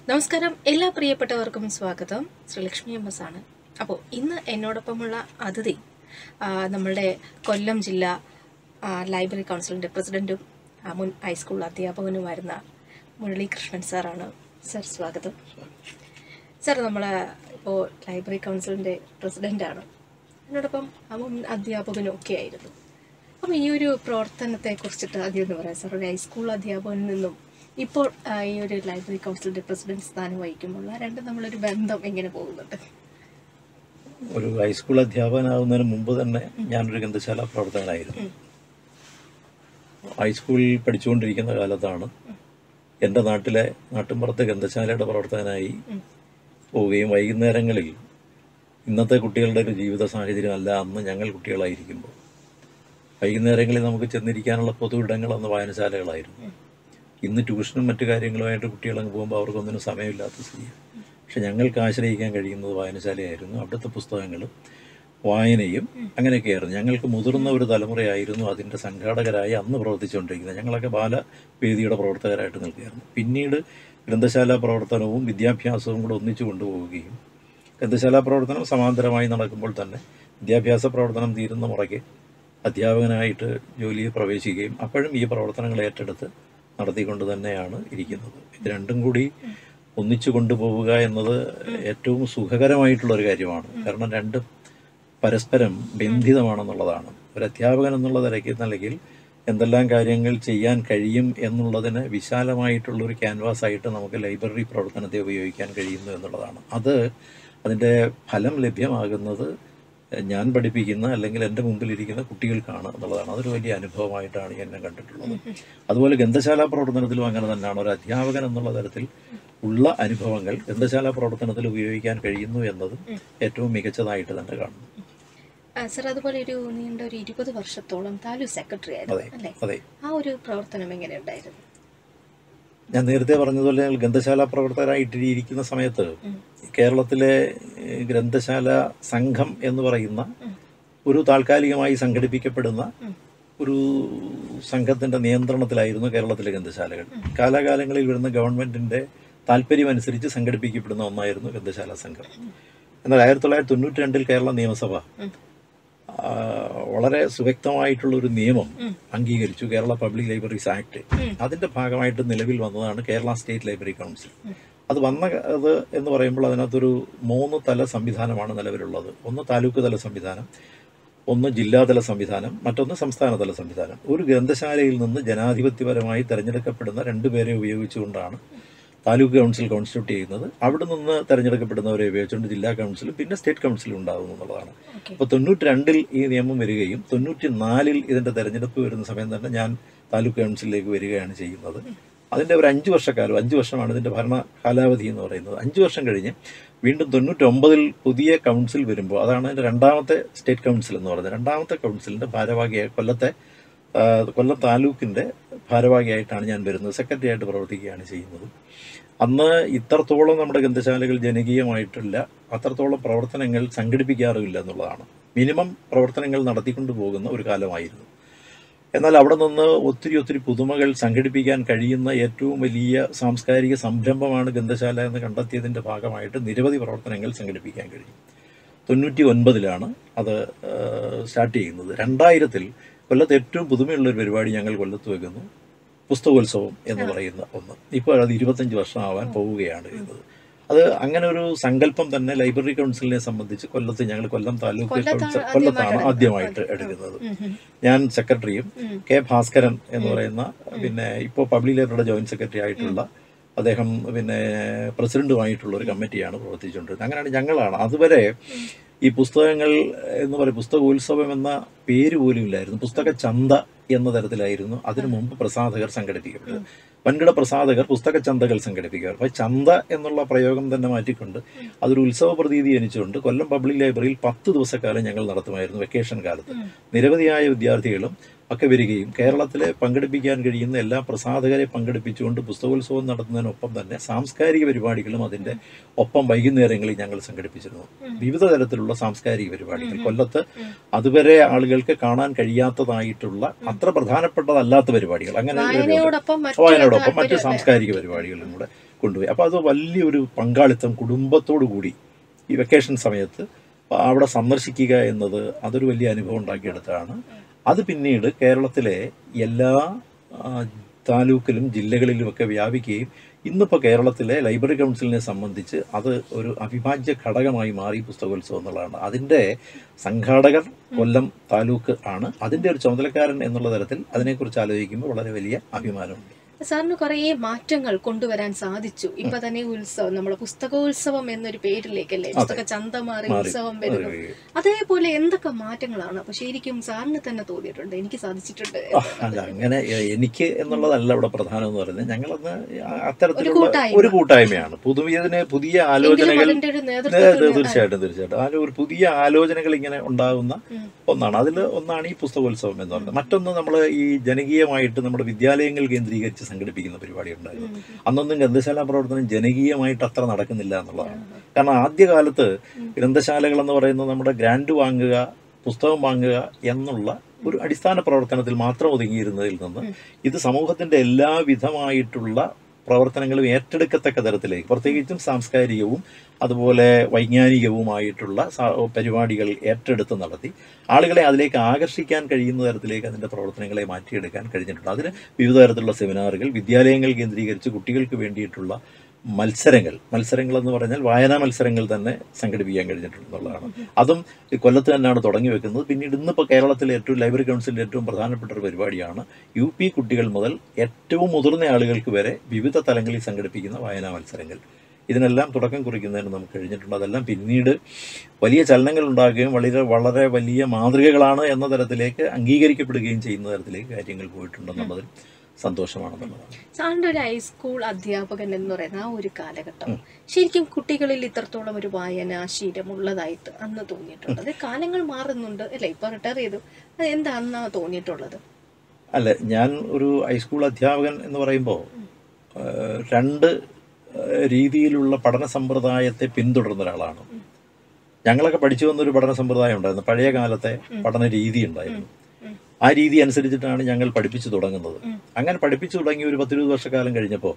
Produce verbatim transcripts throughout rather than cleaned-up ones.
നമസ്കാരം, എല്ലാ പ്രിയപ്പെട്ടവർക്കും സ്വാഗതം. ശ്രീലക്ഷ്മി എം എസ് ആണ്. അപ്പോൾ ഇന്ന് എന്നോടൊപ്പമുള്ള അതിഥി നമ്മളുടെ കൊല്ലം ജില്ലാ ലൈബ്രറി കൗൺസിലിൻ്റെ പ്രസിഡൻറ്റും മുൻ ഹൈസ്കൂൾ അധ്യാപകനുമായിരുന്ന മുരളീകൃഷ്ണൻ സാറാണ്. സർ, സ്വാഗതം. സർ, നമ്മൾ ഇപ്പോൾ ലൈബ്രറി കൗൺസിലിൻ്റെ പ്രസിഡൻ്റാണ്, എന്നോടൊപ്പം മുൻ അധ്യാപകനും ഒക്കെ ആയിരുന്നു. അപ്പം ഈ ഒരു പ്രവർത്തനത്തെ കുറിച്ചിട്ട് ആദ്യം എന്ന് പറയാം സാർ. ഒരു ഹൈസ്കൂൾ അധ്യാപകനിൽ നിന്നും ഇപ്പോൾ ഈ ഒരു ലൈബ്രറി കൗൺസിലിന്റെ പ്രസിഡന്റ് സ്ഥാനം വഹിക്കുമ്പോൾ രണ്ടും നമ്മളൊരു ബന്ധം എങ്ങനെ പോകുന്നുണ്ട്? ഒരു ഹൈസ്കൂൾ അധ്യാപകനാകുന്നതിന് മുമ്പ് തന്നെ ഞാനൊരു ഗ്രന്ഥശാല പ്രവർത്തകനായിരുന്നു. ഹൈസ്കൂളിൽ പഠിച്ചുകൊണ്ടിരിക്കുന്ന കാലത്താണ് എൻ്റെ നാട്ടിലെ നാട്ടിൻപുറത്തെ ഗ്രന്ഥശാലയുടെ പ്രവർത്തകനായി പോവുകയും വൈകുന്നേരങ്ങളിൽ ഇന്നത്തെ കുട്ടികളുടെ ഒരു ജീവിത സാഹചര്യമല്ല അന്ന് ഞങ്ങൾ കുട്ടികളായിരിക്കുമ്പോൾ വൈകുന്നേരങ്ങളിൽ നമുക്ക് ചെന്നിരിക്കാനുള്ള പൊതു ഇടങ്ങൾ അന്ന് വായനശാലകളായിരുന്നു. ഇന്ന് ട്യൂഷനും മറ്റു കാര്യങ്ങളുമായിട്ട് കുട്ടികളങ്ങ് പോകുമ്പോൾ അവർക്കൊന്നിനും സമയമില്ലാത്ത സ്ഥിതിയാണ്. പക്ഷെ ഞങ്ങൾക്ക് ആശ്രയിക്കാൻ കഴിയുന്നത് വായനശാലയായിരുന്നു. അവിടുത്തെ പുസ്തകങ്ങളും വായനയും അങ്ങനെയൊക്കെയായിരുന്നു. ഞങ്ങൾക്ക് മുതിർന്ന ഒരു തലമുറയായിരുന്നു അതിൻ്റെ സംഘാടകരായി അന്ന് പ്രവർത്തിച്ചുകൊണ്ടിരിക്കുന്നത്. ഞങ്ങളൊക്കെ ബാലവേദിയുടെ പ്രവർത്തകരായിട്ട് നിൽക്കുകയായിരുന്നു. പിന്നീട് ഗ്രന്ഥശാല പ്രവർത്തനവും വിദ്യാഭ്യാസവും കൂടെ ഒന്നിച്ചു കൊണ്ടുപോവുകയും ഗ്രന്ഥശാല പ്രവർത്തനം സമാന്തരമായി നടക്കുമ്പോൾ തന്നെ വിദ്യാഭ്യാസ പ്രവർത്തനം തീരുന്ന മുറയ്ക്ക് അധ്യാപകനായിട്ട് ജോലിയിൽ പ്രവേശിക്കുകയും അപ്പോഴും ഈ പ്രവർത്തനങ്ങൾ ഏറ്റെടുത്ത് നടത്തിക്കൊണ്ട് തന്നെയാണ് ഇരിക്കുന്നത്. ഇത് രണ്ടും കൂടി ഒന്നിച്ചു കൊണ്ടുപോവുക എന്നത് ഏറ്റവും സുഖകരമായിട്ടുള്ളൊരു കാര്യമാണ്. കാരണം രണ്ടും പരസ്പരം ബന്ധിതമാണെന്നുള്ളതാണ്. ഒരു അധ്യാപകൻ എന്നുള്ള നിലയ്ക്ക് നിലയിൽ എന്തെല്ലാം കാര്യങ്ങൾ ചെയ്യാൻ കഴിയും എന്നുള്ളതിന് വിശാലമായിട്ടുള്ളൊരു ക്യാൻവാസായിട്ട് നമുക്ക് ലൈബ്രറി പ്രവർത്തനത്തെ ഉപയോഗിക്കാൻ കഴിയുന്നു എന്നുള്ളതാണ്. അത് അതിൻ്റെ ഫലം ലഭ്യമാകുന്നത് ഞാൻ പഠിപ്പിക്കുന്ന അല്ലെങ്കിൽ എൻ്റെ മുമ്പിലിരിക്കുന്ന കുട്ടികൾക്കാണ് എന്നുള്ളതാണ്. അതൊരു വലിയ അനുഭവമായിട്ടാണ് എന്നെ കണ്ടിട്ടുള്ളത്. അതുപോലെ ഗ്രന്ഥശാല പ്രവർത്തനത്തിലും അങ്ങനെ തന്നെയാണ്. ഒരു അധ്യാപകൻ എന്നുള്ള തരത്തിൽ ഉള്ള അനുഭവങ്ങൾ ഗ്രന്ഥശാല പ്രവർത്തനത്തിൽ ഉപയോഗിക്കാൻ കഴിയുന്നു എന്നതും ഏറ്റവും മികച്ചതായിട്ട് തന്നെ കാണുന്നു. സർ, അതുപോലെ ഒരു നീണ്ട ഒരു ഇരുപത് വർഷത്തോളം താലൂക്ക് സെക്രട്ടറി ആയിരുന്നു അല്ലേ? ആ ഒരു പ്രവർത്തനം എങ്ങനെയുണ്ടായിരുന്നു? ഞാൻ നേരത്തെ പറഞ്ഞതുപോലെ ഞങ്ങൾ ഗ്രന്ഥശാല പ്രവർത്തകരായിട്ടിരിക്കുന്ന സമയത്ത് കേരളത്തിലെ ഗ്രന്ഥശാല സംഘം എന്ന് പറയുന്ന ഒരു താൽക്കാലികമായി സംഘടിപ്പിക്കപ്പെടുന്ന ഒരു സംഘത്തിൻ്റെ നിയന്ത്രണത്തിലായിരുന്നു കേരളത്തിലെ ഗ്രന്ഥശാലകൾ. കാലാകാലങ്ങളിൽ വരുന്ന ഗവൺമെൻറ്റിൻ്റെ താല്പര്യമനുസരിച്ച് സംഘടിപ്പിക്കപ്പെടുന്ന ഒന്നായിരുന്നു ഗ്രന്ഥശാല സംഘം. എന്നാൽ ആയിരത്തി തൊള്ളായിരത്തി തൊണ്ണൂറ്റി രണ്ടിൽ കേരള നിയമസഭ വളരെ സുവ്യക്തമായിട്ടുള്ളൊരു നിയമം അംഗീകരിച്ചു, കേരള പബ്ലിക് ലൈബ്രറീസ് ആക്ട്. അതിൻ്റെ ഭാഗമായിട്ട് നിലവിൽ വന്നതാണ് കേരള സ്റ്റേറ്റ് ലൈബ്രറി കൗൺസിൽ. അത് വന്ന അത് എന്ന് പറയുമ്പോൾ അതിനകത്തൊരു മൂന്ന് തല സംവിധാനമാണ് നിലവിലുള്ളത്. ഒന്ന് താലൂക്ക് തല സംവിധാനം, ഒന്ന് ജില്ലാതല സംവിധാനം, മറ്റൊന്ന് സംസ്ഥാനതല സംവിധാനം. ഒരു ഗ്രന്ഥശാലയിൽ നിന്ന് ജനാധിപത്യപരമായി തിരഞ്ഞെടുക്കപ്പെടുന്ന രണ്ടുപേരെ ഉപയോഗിച്ചുകൊണ്ടാണ് താലൂക്ക് കൗൺസിൽ കോൺസ്റ്റിറ്റ്യൂട്ട് ചെയ്യുന്നത്. അവിടെ നിന്ന് തിരഞ്ഞെടുക്കപ്പെടുന്നവരെ ഉപയോഗിച്ചുകൊണ്ട് ജില്ലാ കൗൺസിലും പിന്നെ സ്റ്റേറ്റ് കൗൺസിലും ഉണ്ടാകുന്നു എന്നുള്ളതാണ്. അപ്പോൾ തൊണ്ണൂറ്റി രണ്ടിൽ ഈ നിയമം വരികയും തൊണ്ണൂറ്റി നാലിൽ ഇതിൻ്റെ തെരഞ്ഞെടുപ്പ് വരുന്ന സമയം തന്നെ ഞാൻ താലൂക്ക് കൗൺസിലിലേക്ക് വരികയാണ് ചെയ്യുന്നത്. അതിൻ്റെ ഒരു അഞ്ച് വർഷക്കാലം അഞ്ച് വർഷമാണ് ഇതിൻ്റെ ഭരണ കാലാവധി എന്ന് പറയുന്നത്. അഞ്ച് വർഷം കഴിഞ്ഞ് വീണ്ടും തൊണ്ണൂറ്റൊമ്പതിൽ പുതിയ കൗൺസിൽ വരുമ്പോൾ, അതാണ് അതിൻ്റെ രണ്ടാമത്തെ സ്റ്റേറ്റ് കൗൺസിൽ എന്ന് പറയുന്നത്. രണ്ടാമത്തെ കൗൺസിലിൻ്റെ ഭാരവാഹിയായി കൊല്ലത്തെ കൊല്ലം താലൂക്കിൻ്റെ ഭാരവാഹിയായിട്ടാണ് ഞാൻ വരുന്നത്. സെക്രട്ടറി ആയിട്ട് പ്രവർത്തിക്കുകയാണ് ചെയ്യുന്നത്. അന്ന് ഇത്രത്തോളം നമ്മുടെ ഗ്രന്ഥശാലകൾ ജനകീയമായിട്ടില്ല, അത്രത്തോളം പ്രവർത്തനങ്ങൾ സംഘടിപ്പിക്കാറുമില്ല എന്നുള്ളതാണ്. മിനിമം പ്രവർത്തനങ്ങൾ നടത്തിക്കൊണ്ടു പോകുന്ന ഒരു കാലമായിരുന്നു. എന്നാൽ അവിടെ നിന്ന് ഒത്തിരി ഒത്തിരി പുതുമകൾ സംഘടിപ്പിക്കാൻ കഴിയുന്ന ഏറ്റവും വലിയ സാംസ്കാരിക സംരംഭമാണ് ഗ്രന്ഥശാല എന്ന് കണ്ടെത്തിയതിൻ്റെ ഭാഗമായിട്ട് നിരവധി പ്രവർത്തനങ്ങൾ സംഘടിപ്പിക്കാൻ കഴിയും. തൊണ്ണൂറ്റി ഒൻപതിലാണ് അത് സ്റ്റാർട്ട് ചെയ്യുന്നത്. രണ്ടായിരത്തിൽ കൊല്ലത്ത് ഏറ്റവും പുതുമയുള്ളൊരു പരിപാടി ഞങ്ങൾ കൊല്ലത്ത് വെക്കുന്നു, പുസ്തകോത്സവം എന്ന് പറയുന്ന ഒന്ന്. ഇപ്പോൾ അത് ഇരുപത്തഞ്ച് വർഷമാവാൻ പോവുകയാണ് ചെയ്യുന്നത്. അത് അങ്ങനെ ഒരു സങ്കല്പം തന്നെ ലൈബ്രറി കൗൺസിലിനെ സംബന്ധിച്ച് കൊല്ലത്ത് ഞങ്ങൾ കൊല്ലം താലൂക്ക് കൗൺസിൽ കൊല്ലത്താണ് ആദ്യമായിട്ട് എടുക്കുന്നത്. ഞാൻ സെക്രട്ടറിയും കെ ഭാസ്കരൻ എന്ന് പറയുന്ന പിന്നെ ഇപ്പോൾ പബ്ലിക് ലൈബ്രറിയുടെ ജോയിന്റ് സെക്രട്ടറി ആയിട്ടുള്ള അദ്ദേഹം പിന്നെ പ്രസിഡന്റുമായിട്ടുള്ള ഒരു കമ്മിറ്റിയാണ് പ്രവർത്തിച്ചുകൊണ്ടിരുന്നത്. അങ്ങനെയാണ് ഞങ്ങളാണ്. അതുവരെ ഈ പുസ്തകങ്ങൾ എന്ന് പറയും പുസ്തകോത്സവം എന്ന പേര് പോലും ഇല്ലായിരുന്നു. പുസ്തക ചന്ത എന്ന തരത്തിലായിരുന്നു അതിനു മുമ്പ് പ്രസാധകർ സംഘടിപ്പിക്കപ്പെട്ടത്. വൻകിട പ്രസാധകർ പുസ്തക ചന്തകൾ സംഘടിപ്പിക്കുക. അപ്പോൾ ചന്ത എന്നുള്ള പ്രയോഗം തന്നെ മാറ്റിക്കൊണ്ട് അതൊരു ഉത്സവ പ്രതീതി ജനിച്ചുകൊണ്ട് കൊല്ലം പബ്ലിക് ലൈബ്രറിയിൽ പത്ത് ദിവസക്കാലം ഞങ്ങൾ നടത്തുമായിരുന്നു. വെക്കേഷൻ കാലത്ത് നിരവധിയായ വിദ്യാർത്ഥികളും ഒക്കെ വരികയും കേരളത്തിലെ പങ്കെടുപ്പിക്കാൻ കഴിയുന്ന എല്ലാ പ്രസാധകരെ പങ്കെടുപ്പിച്ചുകൊണ്ട് പുസ്തകോത്സവം നടത്തുന്നതിനൊപ്പം തന്നെ സാംസ്കാരിക പരിപാടികളും അതിൻ്റെ ഒപ്പം വൈകുന്നേരങ്ങളിൽ ഞങ്ങൾ സംഘടിപ്പിച്ചിരുന്നു. വിവിധ തരത്തിലുള്ള സാംസ്കാരിക പരിപാടികൾ കൊല്ലത്ത് അതുവരെ ആളുകൾക്ക് കാണാൻ കഴിയാത്തതായിട്ടുള്ള അത്ര പ്രധാനപ്പെട്ടതല്ലാത്ത പരിപാടികൾ, അങ്ങനെ വായനയോടൊപ്പം മറ്റ് സാംസ്കാരിക പരിപാടികളും കൂടെ കൊണ്ടുപോയി. അപ്പോൾ അത് വലിയൊരു പങ്കാളിത്തം കുടുംബത്തോടു കൂടി ഈ വെക്കേഷൻ സമയത്ത് അവിടെ സന്ദർശിക്കുക എന്നത് അതൊരു വലിയ അനുഭവം ഉണ്ടാക്കിയെടുത്തതാണ്. അത് പിന്നീട് കേരളത്തിലെ എല്ലാ താലൂക്കിലും ജില്ലകളിലുമൊക്കെ വ്യാപിക്കുകയും ഇന്നിപ്പോൾ കേരളത്തിലെ ലൈബ്രറി കൗൺസിലിനെ സംബന്ധിച്ച് അത് ഒരു അവിഭാജ്യ ഘടകമായി മാറി പുസ്തകോത്സവം എന്നുള്ളതാണ്. അതിൻ്റെ സംഘാടകർ കൊല്ലം താലൂക്ക് ആണ്. അതിൻ്റെ ഒരു ചുമതലക്കാരൻ എന്നുള്ള തരത്തിൽ അതിനെക്കുറിച്ച് ആലോചിക്കുമ്പോൾ വളരെ വലിയ അഭിമാനമുണ്ട്. സാറിന് കുറേ മാറ്റങ്ങൾ കൊണ്ടുവരാൻ സാധിച്ചു. ഇപ്പൊ തന്നെ ഉത്സവം, നമ്മുടെ പുസ്തകോത്സവം എന്നൊരു പേരിലേക്കല്ലേ പുസ്തക ചന്ത മാറി ഉത്സവം വരുന്നു. അതേപോലെ എന്തൊക്കെ മാറ്റങ്ങളാണ് അപ്പൊ ശരിക്കും സാറിന് തന്നെ തോന്നിയിട്ടുണ്ട് എനിക്ക് സാധിച്ചിട്ടുണ്ട്? അല്ല, അങ്ങനെ എനിക്ക് എന്നുള്ളതല്ല ഇവിടെ പ്രധാനം എന്ന് പറയുന്നത്. ഞങ്ങളന്ന് അത്തരത്തിലുള്ള ഒരു കൂട്ടായ്മയാണ്. പുതുവിയതിന് പുതിയ ആലോചനകൾ തീർച്ചയായിട്ടും തീർച്ചയായിട്ടും ആ ഒരു പുതിയ ആലോചനകൾ ഇങ്ങനെ ഉണ്ടാകുന്ന ഒന്നാണ്. അതിൽ ഒന്നാണ് ഈ പുസ്തകോത്സവം എന്ന് പറയുന്നത്. മറ്റൊന്ന് നമ്മൾ ഈ ജനകീയമായിട്ട് നമ്മുടെ വിദ്യാലയങ്ങൾ കേന്ദ്രീകരിച്ച് സംഘടിപ്പിക്കുന്ന പരിപാടി ഉണ്ടായിരുന്നു. അന്നൊന്നും ഗ്രന്ഥശാല പ്രവർത്തനം ജനകീയമായിട്ട് അത്ര നടക്കുന്നില്ല എന്നുള്ളതാണ്. കാരണം ആദ്യകാലത്ത് ഗ്രന്ഥശാലകൾ എന്ന് പറയുന്നത് നമ്മുടെ ഗ്രാൻഡ് വാങ്ങുക, പുസ്തകം വാങ്ങുക എന്നുള്ള ഒരു അടിസ്ഥാന പ്രവർത്തനത്തിൽ മാത്രം ഒതുങ്ങിയിരുന്നതിൽ നിന്ന് ഇത് സമൂഹത്തിന്റെ എല്ലാവിധമായിട്ടുള്ള പ്രവർത്തനങ്ങളും ഏറ്റെടുക്കത്തക്ക തരത്തിലേക്ക്, പ്രത്യേകിച്ചും സാംസ്കാരികവും അതുപോലെ വൈജ്ഞാനികവുമായിട്ടുള്ള പരിപാടികൾ ഏറ്റെടുത്ത് നടത്തി ആളുകളെ അതിലേക്ക് ആകർഷിക്കാൻ കഴിയുന്ന തരത്തിലേക്ക് അതിൻ്റെ പ്രവർത്തനങ്ങളെ മാറ്റിയെടുക്കാൻ കഴിഞ്ഞിട്ടുണ്ട്. അതിന് വിവിധ തരത്തിലുള്ള സെമിനാറുകൾ, വിദ്യാലയങ്ങൾ കേന്ദ്രീകരിച്ച് കുട്ടികൾക്ക് വേണ്ടിയിട്ടുള്ള മത്സരങ്ങൾ മത്സരങ്ങൾ എന്ന് പറഞ്ഞാൽ വായനാ മത്സരങ്ങൾ തന്നെ സംഘടിപ്പിക്കാൻ കഴിഞ്ഞിട്ടുണ്ടെന്നുള്ളതാണ്. അതും കൊല്ലത്ത് തന്നെയാണ് തുടങ്ങി വെക്കുന്നത്. പിന്നീട് ഇന്നിപ്പോൾ കേരളത്തിലെ ഏറ്റവും ലൈബ്രറി കൗൺസിലിൻ്റെ ഏറ്റവും പ്രധാനപ്പെട്ട ഒരു പരിപാടിയാണ് യു പി കുട്ടികൾ മുതൽ ഏറ്റവും മുതിർന്ന ആളുകൾക്ക് വരെ വിവിധ തലങ്ങളിൽ സംഘടിപ്പിക്കുന്ന വായനാ മത്സരങ്ങൾ. ഇതിനെല്ലാം തുടക്കം കുറിക്കുന്നതിന് നമുക്ക് കഴിഞ്ഞിട്ടുണ്ട്. അതെല്ലാം പിന്നീട് വലിയ ചലനങ്ങൾ ഉണ്ടാക്കുകയും വളരെ വളരെ വലിയ മാതൃകകളാണ് എന്ന തരത്തിലേക്ക് അംഗീകരിക്കപ്പെടുകയും ചെയ്യുന്ന തരത്തിലേക്ക് കാര്യങ്ങൾ പോയിട്ടുണ്ടെന്നുള്ളതിൽ സന്തോഷമാണെന്നുള്ളതാണ്. സാറിൻ്റെ ഒരു ഹൈസ്കൂൾ അധ്യാപകൻ എന്ന് പറയുന്ന ആ ഒരു കാലഘട്ടം ശരിക്കും കുട്ടികളിൽ ഇത്രത്തോളം ഒരു വായനാശീലം ഉള്ളതായിട്ട് അന്ന് തോന്നിയിട്ടുണ്ട്? അത് കാലങ്ങൾ മാറുന്നുണ്ട് അല്ലെ, ഇപ്പൊ റിട്ടയർ ചെയ്തു, അത് എന്താണെന്നാ തോന്നിയിട്ടുള്ളത്? അല്ല, ഞാൻ ഒരു ഹൈസ്കൂൾ അധ്യാപകൻ എന്ന് പറയുമ്പോൾ രണ്ട് രീതിയിലുള്ള പഠന സമ്പ്രദായത്തെ പിന്തുടർന്ന ഒരാളാണ്. ഞങ്ങളൊക്കെ പഠിച്ചു വന്നൊരു പഠന സമ്പ്രദായം ഉണ്ടായിരുന്നു, പഴയ കാലത്തെ പഠന രീതി ഉണ്ടായിരുന്നു. ആ രീതി അനുസരിച്ചിട്ടാണ് ഞങ്ങൾ പഠിപ്പിച്ചു തുടങ്ങുന്നത്. അങ്ങനെ പഠിപ്പിച്ചു തുടങ്ങി ഒരു പത്തിരുപത് വർഷക്കാലം കഴിഞ്ഞപ്പോൾ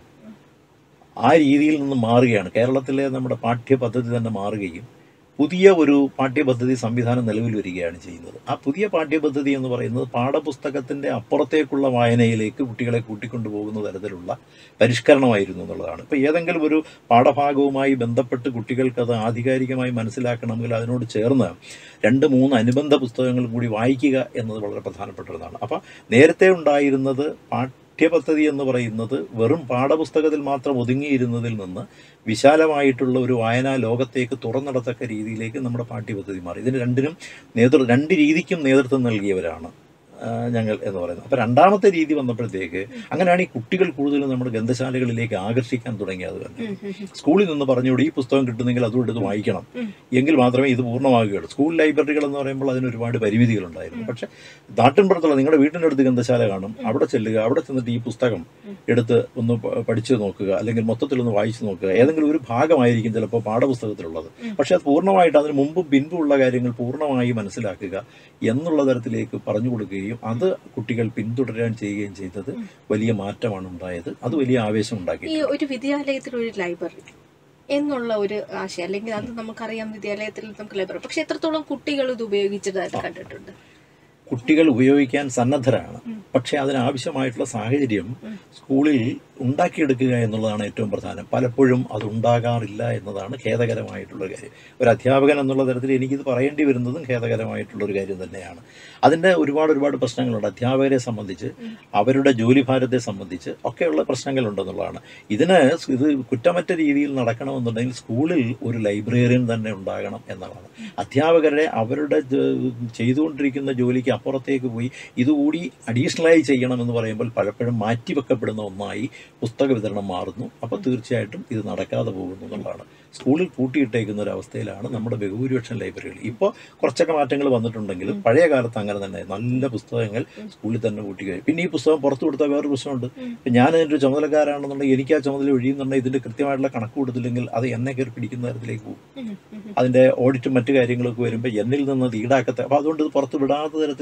ആ രീതിയിൽ നിന്ന് മാറുകയാണ്. കേരളത്തിലെ നമ്മുടെ പാഠ്യപദ്ധതി തന്നെ മാറുകയും പുതിയ ഒരു പാഠ്യപദ്ധതി സംവിധാനം നിലവിൽ വരികയാണ് ചെയ്യുന്നത്. ആ പുതിയ പാഠ്യപദ്ധതി എന്ന് പറയുന്നത് പാഠപുസ്തകത്തിൻ്റെ അപ്പുറത്തേക്കുള്ള വായനയിലേക്ക് കുട്ടികളെ കൂട്ടിക്കൊണ്ടു പോകുന്ന തരത്തിലുള്ള പരിഷ്കരണമായിരുന്നു എന്നുള്ളതാണ്. ഇപ്പോൾ ഏതെങ്കിലും ഒരു പാഠഭാഗവുമായി ബന്ധപ്പെട്ട് കുട്ടികൾക്ക് അത് ആധികാരികമായി മനസ്സിലാക്കണമെങ്കിൽ അതിനോട് ചേർന്ന് രണ്ട് മൂന്ന് അനുബന്ധ പുസ്തകങ്ങൾ കൂടി വായിക്കുക എന്നത് വളരെ പ്രധാനപ്പെട്ടതാണ്. അപ്പോൾ നേരത്തെ ഉണ്ടായിരുന്നത് പാഠ്യപദ്ധതി എന്ന് പറയുന്നത് വെറും പാഠപുസ്തകത്തിൽ മാത്രം ഒതുങ്ങിയിരുന്നതിൽ നിന്ന് വിശാലമായിട്ടുള്ള ഒരു വായനാ ലോകത്തേക്ക് തുറന്നിടത്തക്ക രീതിയിലേക്ക് നമ്മുടെ പാഠ്യപദ്ധതി മാറി. ഇതിന് രണ്ടിനും നേതൃ രണ്ട് രീതിക്കും നേതൃത്വം നൽകിയവരാണ് ഞങ്ങൾ എന്ന് പറയുന്നത്. അപ്പോൾ രണ്ടാമത്തെ രീതി വന്നപ്പോഴത്തേക്ക് അങ്ങനെയാണ് ഈ കുട്ടികൾ കൂടുതലും നമ്മുടെ ഗ്രന്ഥശാലകളിലേക്ക് ആകർഷിക്കാൻ തുടങ്ങിയത് തന്നെ. സ്കൂളിൽ നിന്ന് പറഞ്ഞുകൂടി ഈ പുസ്തകം കിട്ടുന്നെങ്കിൽ അതും എടുത്ത് വായിക്കണം, എങ്കിൽ മാത്രമേ ഇത് പൂർണ്ണമാകുകയുള്ളൂ. സ്കൂൾ ലൈബ്രറികൾ എന്ന് പറയുമ്പോൾ അതിന് ഒരുപാട് പരിമിതികളുണ്ടായിരുന്നു. പക്ഷേ നാട്ടിൻപുറത്തുള്ള നിങ്ങളുടെ വീട്ടിൻ്റെ അടുത്ത് ഗ്രന്ഥശാല കാണും, അവിടെ ചെല്ലുക, അവിടെ ചെന്നിട്ട് ഈ പുസ്തകം എടുത്ത് ഒന്ന് പഠിച്ചു നോക്കുക, അല്ലെങ്കിൽ മൊത്തത്തിലൊന്ന് വായിച്ചു നോക്കുക. ഏതെങ്കിലും ഒരു ഭാഗമായിരിക്കും ചിലപ്പോൾ പാഠപുസ്തകത്തിലുള്ളത്, പക്ഷെ അത് പൂർണ്ണമായിട്ട് അതിന് മുമ്പും പിൻപുമുള്ള കാര്യങ്ങൾ പൂർണ്ണമായി മനസ്സിലാക്കുക എന്നുള്ള തരത്തിലേക്ക് പറഞ്ഞു കൊടുക്കുകയും അത് കുട്ടികൾ പിന്തുടരാൻ ചെയ്യുകയും ചെയ്തത് വലിയ മാറ്റമാണ് ഉണ്ടായത്. അത് വലിയ ആവേശം ഉണ്ടാക്കി. ഈ ഒരു വിദ്യാലയത്തിൽ ഒരു ലൈബ്രറി എന്നുള്ള ഒരു ആശയം, അല്ലെങ്കിൽ അത് നമുക്കറിയാം വിദ്യാലയത്തിൽ നമുക്ക് ലൈബ്രറി, പക്ഷെ എത്രത്തോളം കുട്ടികൾ ഇത് ഉപയോഗിച്ചതായിട്ട് കണ്ടിട്ടുണ്ട്? കുട്ടികൾ ഉപയോഗിക്കാൻ സന്നദ്ധരാണ്, പക്ഷെ അതിനാവശ്യമായിട്ടുള്ള സാഹചര്യം സ്കൂളിൽ ഉണ്ടാക്കിയെടുക്കുക എന്നുള്ളതാണ് ഏറ്റവും പ്രധാനം. പലപ്പോഴും അത് ഉണ്ടാകാറില്ല എന്നതാണ് ഖേദകരമായിട്ടുള്ളൊരു കാര്യം. ഒരു അധ്യാപകൻ എന്നുള്ള തരത്തിൽ എനിക്കിത് പറയേണ്ടി വരുന്നതും ഖേദകരമായിട്ടുള്ളൊരു കാര്യം തന്നെയാണ്. അതിൻ്റെ ഒരുപാട് ഒരുപാട് പ്രശ്നങ്ങളുണ്ട്. അധ്യാപകരെ സംബന്ധിച്ച്, അവരുടെ ജോലിഭാരത്തെ സംബന്ധിച്ച് ഒക്കെയുള്ള പ്രശ്നങ്ങളുണ്ടെന്നുള്ളതാണ്. ഇതിന് ഇത് കുറ്റമറ്റ രീതിയിൽ നടക്കണമെന്നുണ്ടെങ്കിൽ സ്കൂളിൽ ഒരു ലൈബ്രറിയൻ തന്നെ ഉണ്ടാകണം എന്നതാണ്. അധ്യാപകരെ അവരുടെ ചെയ്തുകൊണ്ടിരിക്കുന്ന ജോലിക്ക് അപ്പുറത്തേക്ക് പോയി ഇതുകൂടി അഡീഷണലായി ചെയ്യണമെന്ന് പറയുമ്പോൾ പലപ്പോഴും മാറ്റിവെക്കപ്പെടുന്ന ഒന്നായി പുസ്തക വിതരണം മാറുന്നു. അപ്പോൾ തീർച്ചയായിട്ടും ഇത് നടക്കാതെ പോകുന്നു എന്നുള്ളതാണ്. സ്കൂളിൽ പൂട്ടിയിട്ടേക്കുന്ന ഒരു അവസ്ഥയിലാണ് നമ്മുടെ ബഹുഭൂരിപക്ഷം ലൈബ്രറികൾ. ഇപ്പോൾ കുറച്ചൊക്കെ മാറ്റങ്ങൾ വന്നിട്ടുണ്ടെങ്കിലും പഴയ കാലത്ത് അങ്ങനെ തന്നെ നല്ല പുസ്തകങ്ങൾ സ്കൂളിൽ തന്നെ പൂട്ടിക്കുകയും, പിന്നെ ഈ പുസ്തകം പുറത്തു കൊടുത്താൽ വേറൊരു പ്രശ്നമുണ്ട്. ഇപ്പം ഞാൻ ഇതിൻ്റെ ഒരു ചുമതലക്കാരാണെന്നുണ്ടെങ്കിൽ എനിക്ക് ആ ചുമതല ഒഴിയുന്നുണ്ടെങ്കിൽ ഇതിൻ്റെ കൃത്യമായിട്ടുള്ള കണക്ക് കൊടുത്തില്ലെങ്കിൽ അത് എന്നെ കയറി പിടിക്കുന്ന തരത്തിലേക്ക് പോകും. അതിൻ്റെ ഓഡിറ്റും മറ്റു കാര്യങ്ങളൊക്കെ വരുമ്പോൾ എന്നിൽ നിന്ന് അത് ഈടാക്കത്തെ, അപ്പോൾ അതുകൊണ്ട് ഇത് പുറത്ത് വിടാത്ത തരത്തിൽ